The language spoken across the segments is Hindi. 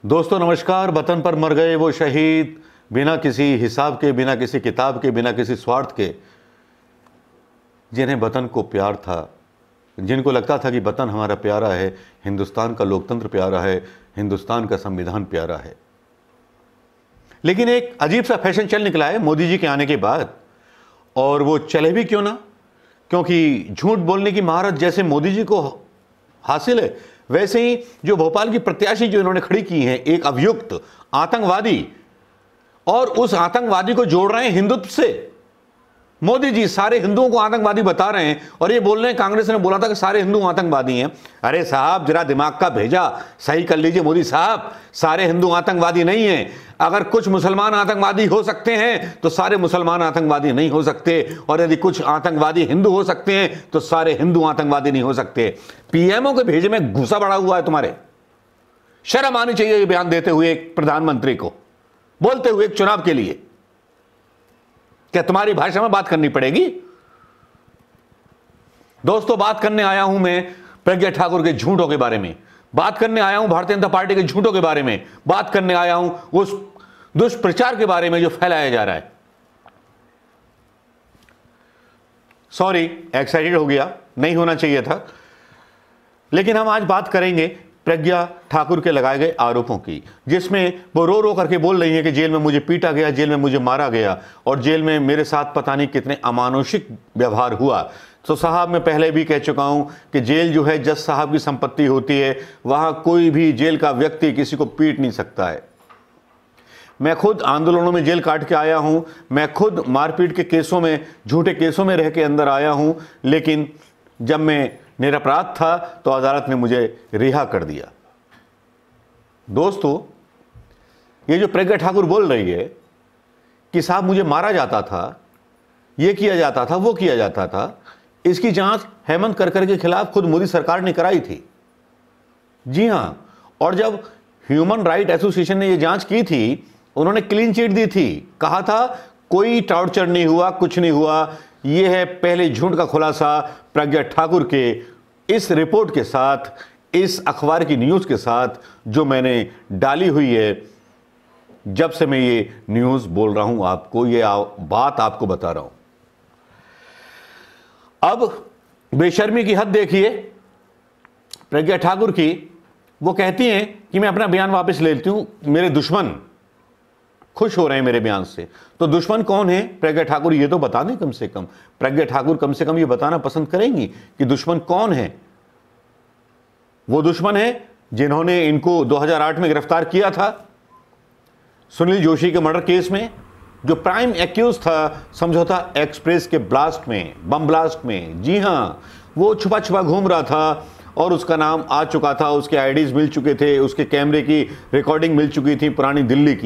दोस्तों नमस्कार। वतन पर मर गए वो शहीद, बिना किसी हिसाब के, बिना किसी किताब के, बिना किसी स्वार्थ के, जिन्हें वतन को प्यार था, जिनको लगता था कि वतन हमारा प्यारा है, हिंदुस्तान का लोकतंत्र प्यारा है, हिंदुस्तान का संविधान प्यारा है। लेकिन एक अजीब सा फैशन चल निकला है मोदी जी के आने के बाद, और वो चले भी क्यों ना, क्योंकि झूठ बोलने की महारत जैसे मोदी जी को हासिल है, वैसे ही जो भोपाल की प्रत्याशी जो इन्होंने खड़ी की है, एक अभियुक्त आतंकवादी, और उस आतंकवादी को जोड़ रहे हैं हिंदुत्व से। मोदी जी सारे हिंदुओं को आतंकवादी बता रहे हैं और ये बोल रहे हैं कांग्रेस ने बोला था कि सारे हिंदू आतंकवादी हैं। अरे साहब, जरा दिमाग का भेजा सही कर लीजिए मोदी साहब, सारे हिंदू आतंकवादी नहीं हैं। अगर कुछ मुसलमान आतंकवादी हो सकते हैं तो सारे मुसलमान आतंकवादी नहीं हो सकते, और यदि कुछ आतंकवादी हिंदू हो सकते हैं तो सारे हिंदू आतंकवादी नहीं हो सकते। पीएमओ के भेजे में गुस्सा बढ़ा हुआ है तुम्हारे। शर्म आनी चाहिए ये बयान देते हुए एक प्रधानमंत्री को, बोलते हुए एक चुनाव के लिए। क्या तुम्हारी भाषा में बात करनी पड़ेगी? दोस्तों, बात करने आया हूं मैं प्रज्ञा ठाकुर के झूठों के बारे में, बात करने आया हूं भारतीय जनता पार्टी के झूठों के बारे में, बात करने आया हूं उस दुष्प्रचार के बारे में जो फैलाया जा रहा है। सॉरी, एक्साइटेड हो गया, नहीं होना चाहिए था। लेकिन हम आज बात करेंगे प्रज्ञा ठाकुर के लगाए गए आरोपों की, जिसमें वो रो रो करके बोल रही है कि जेल में मुझे पीटा गया, जेल में मुझे मारा गया, और जेल में मेरे साथ पता नहीं कितने अमानुषिक व्यवहार हुआ। तो साहब, मैं पहले भी कह चुका हूं कि जेल जो है जज साहब की संपत्ति होती है, वहां कोई भी जेल का व्यक्ति किसी को पीट नहीं सकता है। मैं खुद आंदोलनों में जेल काट के आया हूं, मैं खुद मारपीट के केसों में, झूठे केसों में रह के अंदर आया हूं, लेकिन जब मैं निरपराध था तो अदालत ने मुझे रिहा कर दिया। दोस्तों, ये जो प्रज्ञा ठाकुर बोल रही है कि साहब मुझे मारा जाता था, ये किया जाता था, वो किया जाता था, इसकी जांच हेमंत करकर के खिलाफ खुद मोदी सरकार ने कराई थी। जी हां, और जब ह्यूमन राइट एसोसिएशन ने ये जांच की थी, उन्होंने क्लीन चिट दी थी, कहा था कोई टॉर्चर नहीं हुआ, कुछ नहीं हुआ। यह है पहले झूठ का खुलासा प्रज्ञा ठाकुर के इस रिपोर्ट के साथ, इस अखबार की न्यूज के साथ जो मैंने डाली हुई है। जब से मैं ये न्यूज बोल रहा हूं आपको, ये बात आपको बता रहा हूं। अब बेशर्मी की हद देखिए प्रज्ञा ठाकुर की। वो कहती हैं कि मैं अपना बयान वापस ले लेती हूं, मेरे दुश्मन खुश हो रहे हैं मेरे बयान से। तो दुश्मन कौन है प्रज्ञा ठाकुर, ये तो बता दें कम से कम। प्रज्ञा ठाकुर कम से कम ये बताना पसंद करेंगी कि दुश्मन कौन है। वो दुश्मन है जिन्होंने इनको 2008 में गिरफ्तार किया था सुनील जोशी के मर्डर केस में, जो प्राइम एक्यूज था समझौता एक्सप्रेस के ब्लास्ट में, बम ब्लास्ट में। जी हां, वो छुपा छुपा घूम रहा था और उसका नाम आ चुका था, उसके आईडीज मिल चुके थे, उसके कैमरे की रिकॉर्डिंग मिल चुकी थी, पुरानी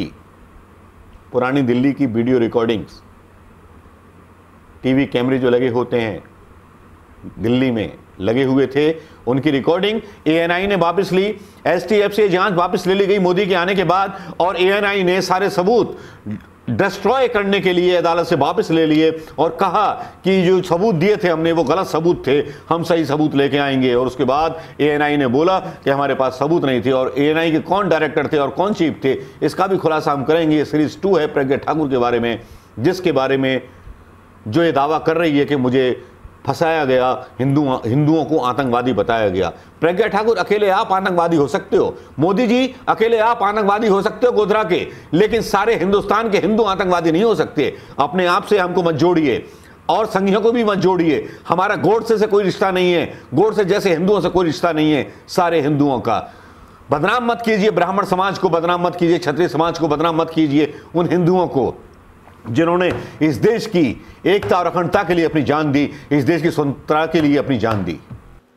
दिल्ली की वीडियो रिकॉर्डिंग्स, टीवी कैमरे जो लगे होते हैं दिल्ली में लगे हुए थे, उनकी रिकॉर्डिंग एएनआई ने वापस ली। एसटीएफ से जांच वापस ले ली गई मोदी के आने के बाद, और एएनआई ने सारे सबूत डिस्ट्रॉय करने के लिए अदालत से वापस ले लिए और कहा कि जो सबूत दिए थे हमने वो गलत सबूत थे, हम सही सबूत लेके आएंगे। और उसके बाद एएनआई ने बोला कि हमारे पास सबूत नहीं थे, और एएनआई के कौन डायरेक्टर थे और कौन चीफ थे, इसका भी खुलासा हम करेंगे। सीरीज 2 है प्रज्ञा ठाकुर के बारे में, जिसके बारे में जो ये दावा कर रही है कि मुझे फंसाया गया, हिंदुओं को आतंकवादी बताया गया। प्रज्ञा ठाकुर, अकेले आप आतंकवादी हो सकते हो, मोदी जी अकेले आप आतंकवादी हो सकते हो गोधरा के, लेकिन सारे हिंदुस्तान के हिंदू आतंकवादी नहीं हो सकते। अपने आप से हमको मत जोड़िए और संघियों को भी मत जोड़िए। हमारा गोडसे से कोई रिश्ता नहीं है, गोडसे जैसे हिंदुओं से कोई रिश्ता नहीं है। सारे हिंदुओं का बदनाम मत कीजिए, ब्राह्मण समाज को बदनाम मत कीजिए, क्षत्रिय समाज को बदनाम मत कीजिए, उन हिंदुओं को जिन्होंने इस देश की एकता और अखंडता के लिए अपनी जान दी, इस देश की स्वतंत्रता के लिए अपनी जान दी।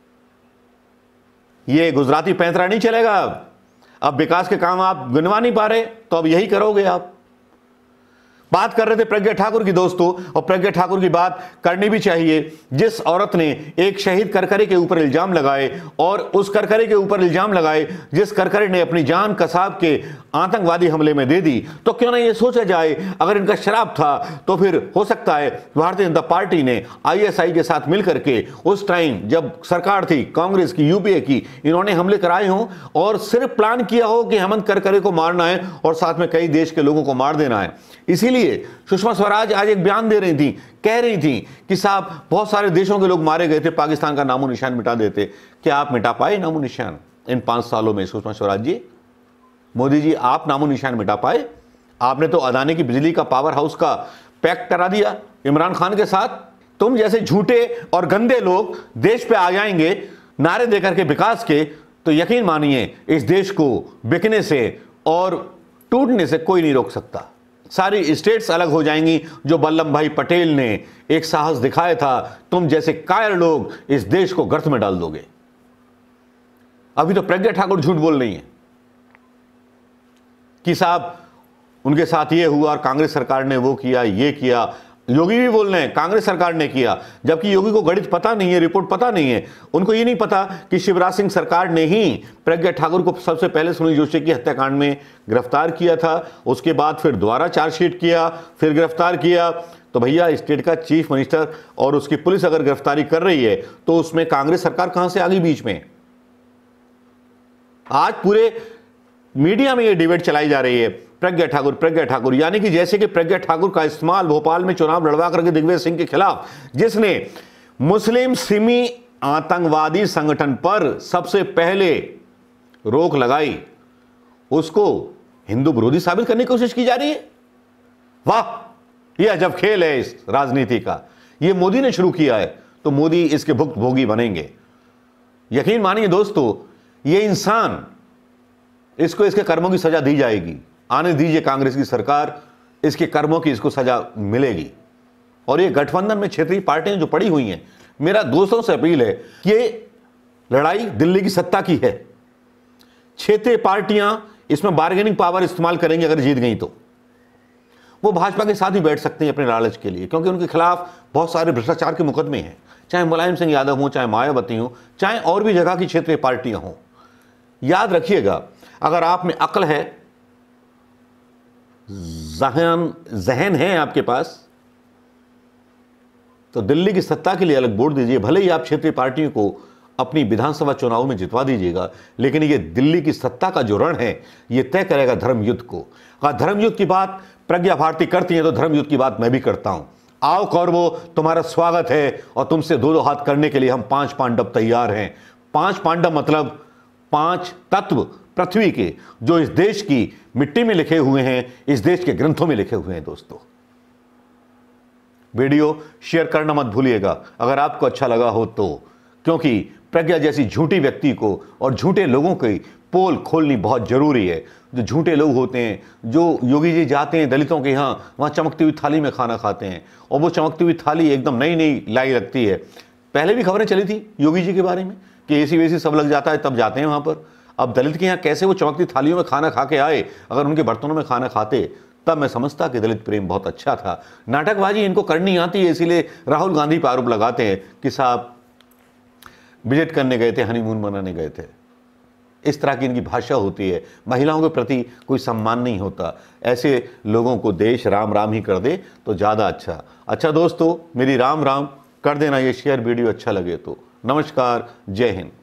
ये गुजराती पैंतरा नहीं चलेगा। अब विकास के काम आप गिनवा नहीं पा रहे तो अब यही करोगे आप। बात कर रहे थे प्रज्ञा ठाकुर की दोस्तों, और प्रज्ञा ठाकुर की बात करनी भी चाहिए। जिस औरत ने एक शहीद करकरे के ऊपर इल्जाम लगाए, और उस करकरे के ऊपर इल्जाम लगाए जिस करकरे ने अपनी जान कसाब के आतंकवादी हमले में दे दी, तो क्यों ना ये सोचा जाए अगर इनका शराब था तो फिर हो सकता है भारतीय जनता पार्टी ने आईएसआई के साथ मिलकर के उस टाइम जब सरकार थी कांग्रेस की, यूपीए की, इन्होंने हमले कराए हों और सिर्फ प्लान किया हो कि हेमंत करकरे को मारना है और साथ में कई देश के लोगों को मार देना है। इसीलिए सुषमा स्वराज आज एक बयान दे रही थी, कह रही थी कि साहब बहुत सारे देशों के लोग मारे गए थे, पाकिस्तान का नामो निशान मिटा देते। क्या आप मिटा पाए नामो निशान इन 5 सालों में? सुषमा स्वराज जी, मोदी जी, आप नामो निशान मिटा पाए? आपने तो अदानी की बिजली का पावर हाउस का पैक्ट करा दिया इमरान खान के साथ। तुम जैसे झूठे और गंदे लोग देश पे आ जाएंगे नारे देकर के विकास के, तो यकीन मानिए इस देश को बिकने से और टूटने से कोई नहीं रोक सकता। सारी स्टेट्स अलग हो जाएंगी। जो वल्लभ भाई पटेल ने एक साहस दिखाया था, तुम जैसे कायर लोग इस देश को गर्त में डाल दोगे। अभी तो प्रज्ञा ठाकुर झूठ बोल रही है कि साहब उनके साथ ये हुआ और कांग्रेस सरकार ने वो किया, ये किया। योगी भी बोल रहे हैं कांग्रेस सरकार ने किया, जबकि योगी को गणित पता नहीं है, रिपोर्ट पता नहीं है। उनको ये नहीं पता कि शिवराज सिंह सरकार ने ही प्रज्ञा ठाकुर को सबसे पहले सुनील जोशी की हत्याकांड में गिरफ्तार किया था, उसके बाद फिर दोबारा चार्जशीट किया, फिर गिरफ्तार किया। तो भैया, स्टेट का चीफ मिनिस्टर और उसकी पुलिस अगर गिरफ्तारी कर रही है तो उसमें कांग्रेस सरकार कहां से आ गई बीच में? आज पूरे मीडिया में ये डिबेट चलाई जा रही है, प्रज्ञा ठाकुर, यानी कि जैसे कि प्रज्ञा ठाकुर का इस्तेमाल भोपाल में चुनाव लड़वा करके दिग्विजय सिंह के खिलाफ, जिसने मुस्लिम सिमी आतंकवादी संगठन पर सबसे पहले रोक लगाई, उसको हिंदू विरोधी साबित करने की कोशिश की जा रही है। वाह, यह अजब खेल है इस राजनीति का। यह मोदी ने शुरू किया है तो मोदी इसके भुक्तभोगी बनेंगे। यकीन मानिए दोस्तों, यह इंसान, इसको इसके कर्मों की सजा दी जाएगी। आने दीजिए कांग्रेस की सरकार, इसके कर्मों की इसको सजा मिलेगी। और ये गठबंधन में क्षेत्रीय पार्टियां जो पड़ी हुई हैं, मेरा दोस्तों से अपील है कि ये लड़ाई दिल्ली की सत्ता की है। क्षेत्रीय पार्टियां इसमें बार्गेनिंग पावर इस्तेमाल करेंगी। अगर जीत गई तो वो भाजपा के साथ ही बैठ सकते हैं अपने लालच के लिए, क्योंकि उनके खिलाफ बहुत सारे भ्रष्टाचार के मुकदमे हैं, चाहे मुलायम सिंह यादव हो, चाहे मायावती हो, चाहे और भी जगह की क्षेत्रीय पार्टियां हों। याद रखिएगा, अगर आप में अक्ल है, जहन है आपके पास, तो दिल्ली की सत्ता के लिए अलग वोट दीजिए। भले ही आप क्षेत्रीय पार्टियों को अपनी विधानसभा चुनाव में जितवा दीजिएगा, लेकिन ये दिल्ली की सत्ता का जो रण है, ये तय करेगा धर्म युद्ध को। अगर धर्म युद्ध की बात प्रज्ञा भारती करती है तो धर्म युद्ध की बात मैं भी करता हूं। आओ कौरवो, तुम्हारा स्वागत है और तुमसे दो हाथ करने के लिए हम 5 पांडव तैयार हैं। 5 पांडव मतलब 5 तत्व पृथ्वी के, जो इस देश की मिट्टी में लिखे हुए हैं, इस देश के ग्रंथों में लिखे हुए हैं। दोस्तों, वीडियो शेयर करना मत भूलिएगा अगर आपको अच्छा लगा हो तो, क्योंकि प्रज्ञा जैसी झूठी व्यक्ति को और झूठे लोगों की पोल खोलनी बहुत जरूरी है। जो झूठे लोग होते हैं, जो योगी जी जाते हैं दलितों के यहाँ, वहाँ चमकती हुई थाली में खाना खाते हैं, और वो चमकती हुई थाली एकदम नई नई लाई लगती है। पहले भी खबरें चली थी योगी जी के बारे में कि एसी वेसी सब लग जाता है तब जाते हैं वहाँ पर। अब दलित के यहाँ कैसे वो चमकती थालियों में खाना खा के आए? अगर उनके बर्तनों में खाना खाते तब मैं समझता कि दलित प्रेम बहुत अच्छा था। नाटकबाजी इनको करनी आती है, इसीलिए राहुल गांधी पर आरोप लगाते हैं कि साहब विजिट करने गए थे, हनीमून मनाने गए थे। इस तरह की इनकी भाषा होती है। महिलाओं के प्रति कोई सम्मान नहीं होता। ऐसे लोगों को देश राम राम ही कर दे तो ज़्यादा अच्छा दोस्तों, मेरी राम राम कर देना ये शेयर वीडियो अच्छा लगे तो। नमस्कार, जय हिंद।